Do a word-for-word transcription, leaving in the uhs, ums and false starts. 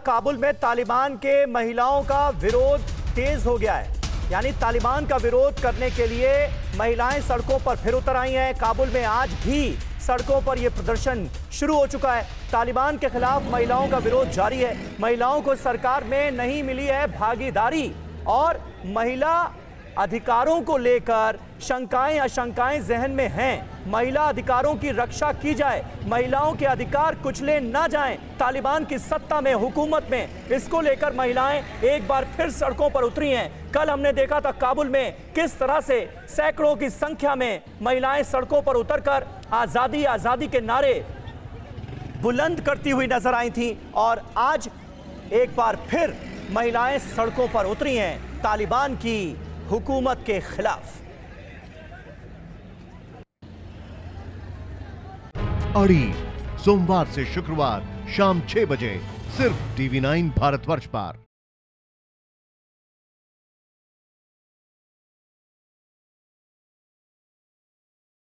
काबुल में तालिबान के महिलाओं का विरोध तेज हो गया है। यानी तालिबान का विरोध करने के लिए महिलाएं सड़कों पर फिर उतर आई हैं। काबुल में आज भी सड़कों पर यह प्रदर्शन शुरू हो चुका है। तालिबान के खिलाफ महिलाओं का विरोध जारी है। महिलाओं को सरकार में नहीं मिली है भागीदारी और महिला अधिकारों को लेकर शंकाएं आशंकाएं जहन में हैं। महिला अधिकारों की रक्षा की जाए, महिलाओं के अधिकार कुचले ना जाएं। तालिबान की सत्ता में, हुकूमत में, इसको लेकर महिलाएं एक बार फिर सड़कों पर उतरी हैं। कल हमने देखा था काबुल में किस तरह से सैकड़ों की संख्या में महिलाएं सड़कों पर उतरकर आजादी आजादी के नारे बुलंद करती हुई नजर आई थी और आज एक बार फिर महिलाएं सड़कों पर उतरी हैं तालिबान की हुकूमत के खिलाफ। अड़ी सोमवार से शुक्रवार शाम छह बजे सिर्फ टीवी नाइन भारतवर्ष पर।